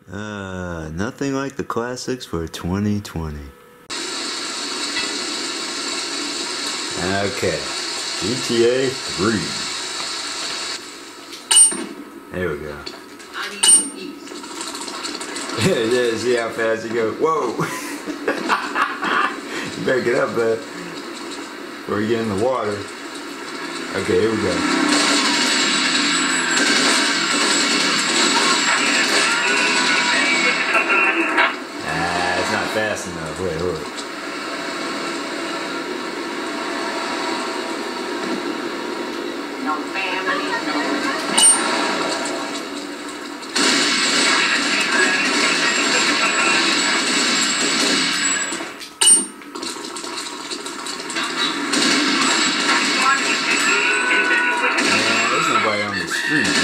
Nothing like the classics for 2020. Okay, GTA 3. There we go. Yeah, see how fast you go. Whoa! You better get up, bud, before you get in the water. Okay, here we go. It's not fast enough. Wait, look. No family, There's nobody on the street, man.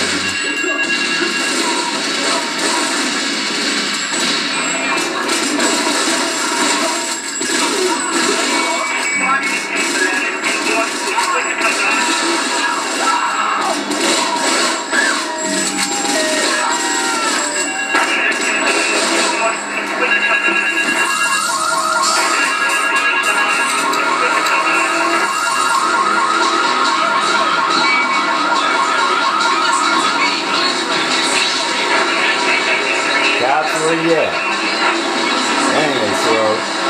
Where you at? Dang, they slow.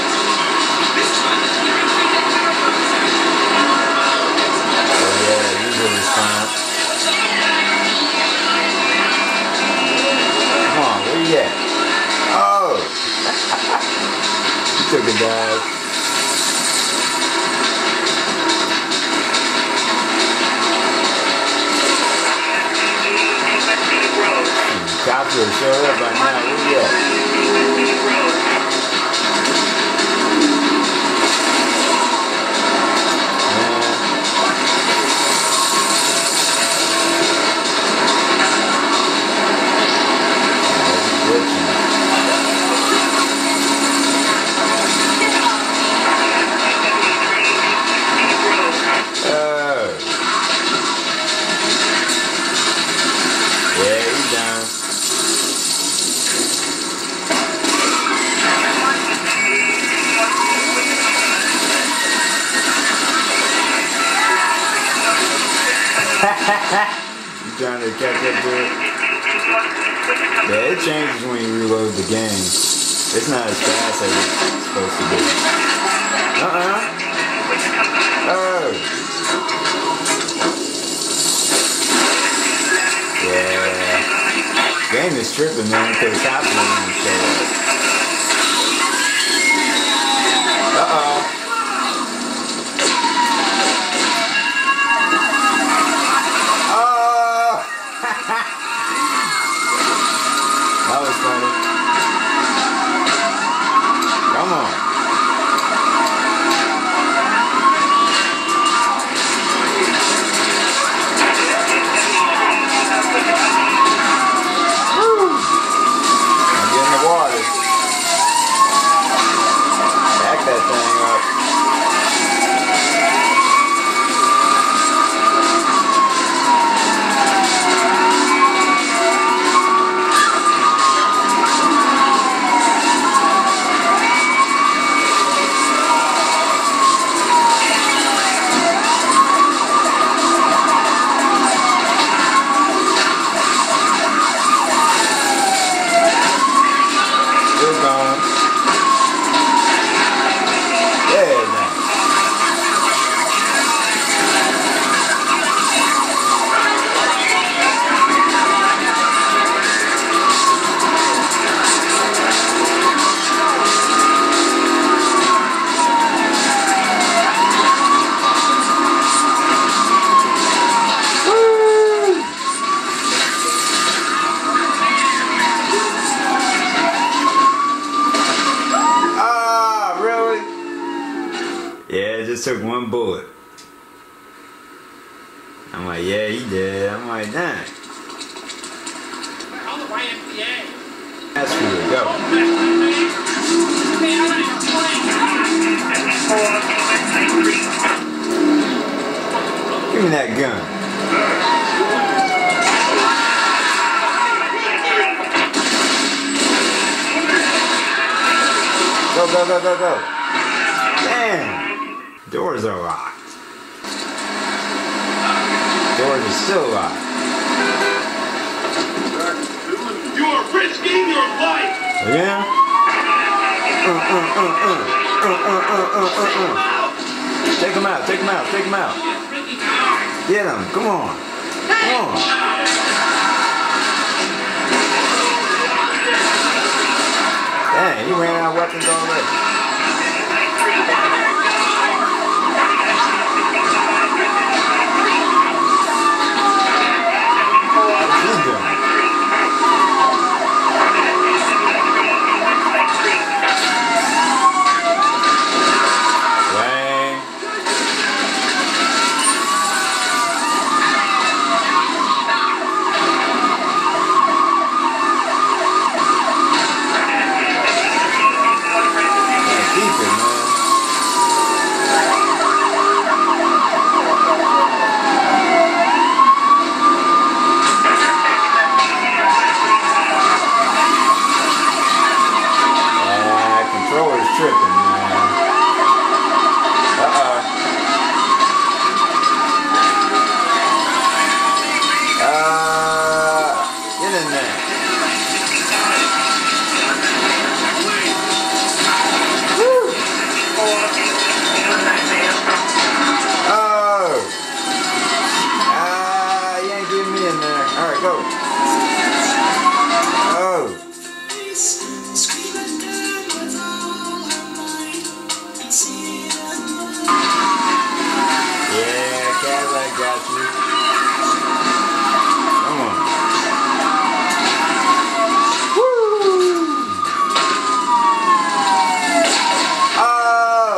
Oh yeah, usually fine. Come on, where you at? Oh! You took a dive. Cops will show up by now. Where you at? Yeah, he's down. You trying to catch up to it? Yeah, it changes when you reload the game. It's not as fast as it's supposed to be. Oh! Yeah. Game is tripping, man, because the cops don't even show up. Uh-oh. That was funny. Come on. Woo. I'm getting the water. Back that thing up. Yeah, it just took one bullet. I'm like, yeah, he did. I'm like, dang. That's where we go. Give me that gun. go, go, go, go. Damn. Doors are locked. Doors are still locked. You are risking your life. Yeah? Take him out, take him out, take him out. Get him, come on. Come on. Dang, he ran out of weapons already. What's he doing? Tripping, man. Get in there. Woo. Oh. You ain't getting me in there. All right, go. Oh. Yeah, Cadillac got you. Come on. Woo! Oh!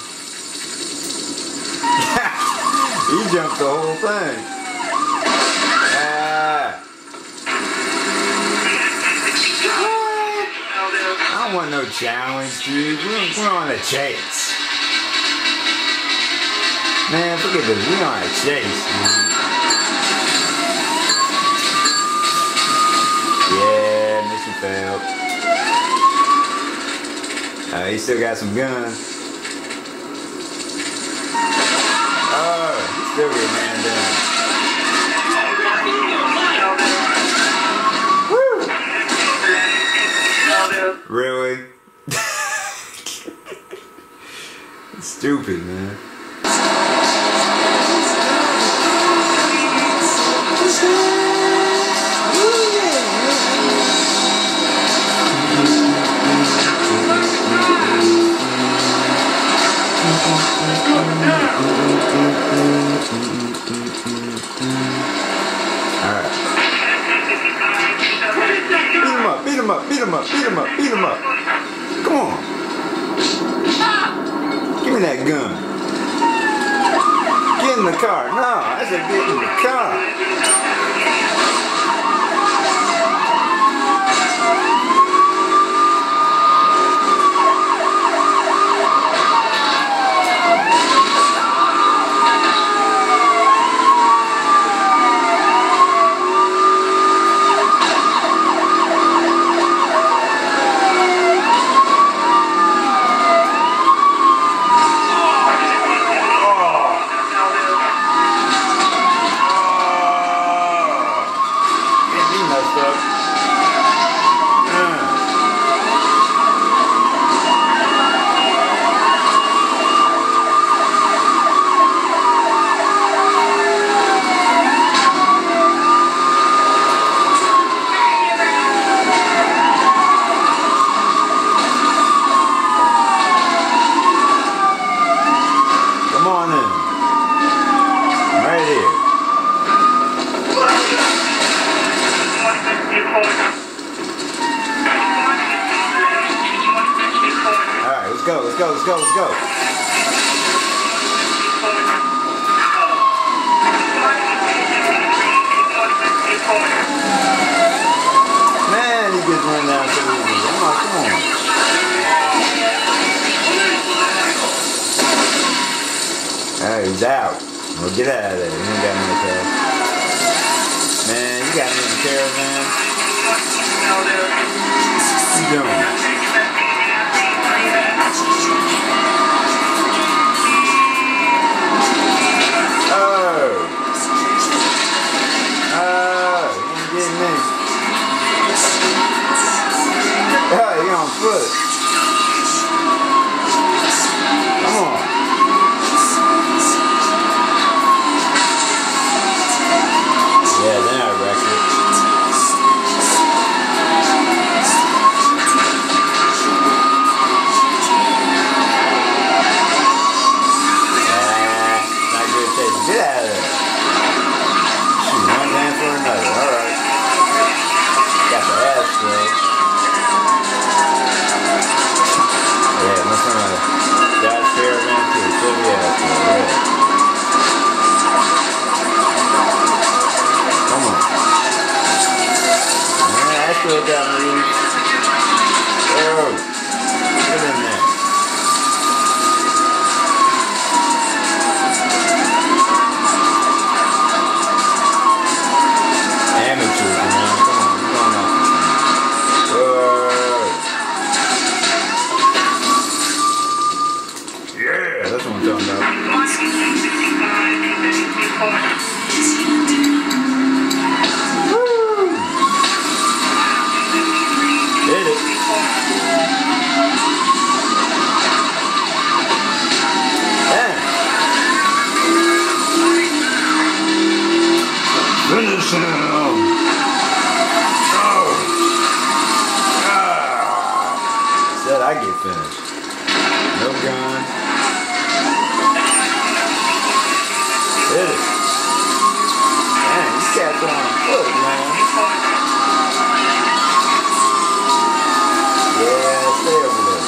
He jumped the whole thing. I don't want no challenge, dude. We're on a chase. Man, forget this. We on a chase, man. Yeah, mission failed. He still got some guns. Oh, he's still getting man down. Woo! Really? Stupid, man. Alright. Beat him up, beat him up, beat him up, beat him up, beat him up. Come on. Give me that gun. Get in the car. No, I said get in the car. Let's go, let's go, let's go. Man, he gets run down so easy. I'm like, come on. Alright, he's out. Well, get out of there. You ain't got me in the car. Man, you got me in the caravan. What you doing? wrong foot. Come on. Yeah, then I wrecked it. Not good taste. Get out of there. Shoot, one man for another. Alright. Got the ass spray. Yeah, what's from a Dodge Caravan to a Chevy ass spray. Yeah. Come on. Man, I still got me. Oh, get in there. Amateurs, man. Come on, you going off the thing. Yeah, that's what I'm talking about. Woo! Hit it. Damn. Finish him. Said I get finished. No gun. Hit it. Man, these cats are on foot, man. Yeah, stay over there.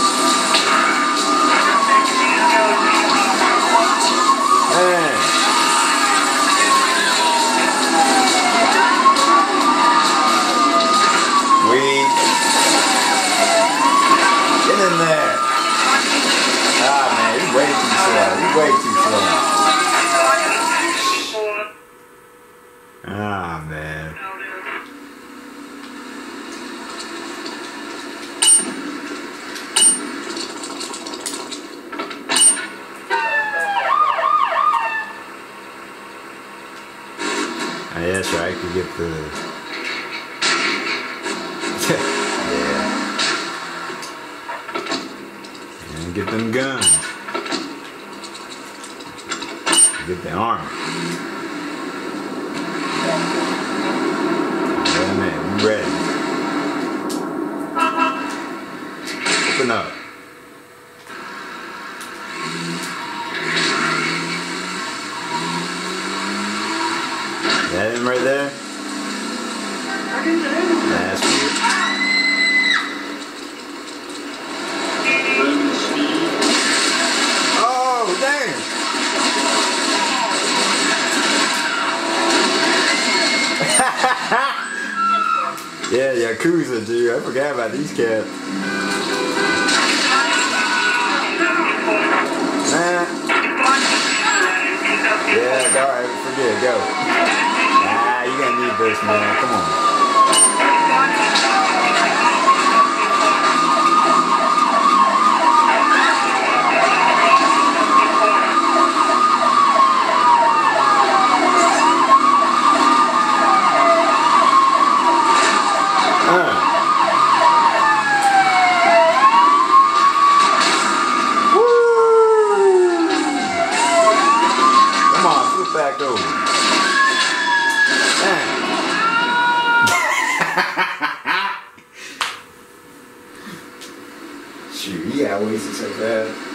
Man. Weak. Get in there. Ah, man, he's way too slow. He's way too slow. Ah, man. Ah, yeah, that's right. I could get the... yeah. And get them guns. Get the armor. Yeah, man, we ready. Open up. That him right there? That's good. Oh, dang! Yeah, Yakuza, dude. I forgot about these cats. Man. Yeah, alright, forget it, go. Nah, you gonna need this, man. Come on. Back over. Shoot, he got wasted so bad.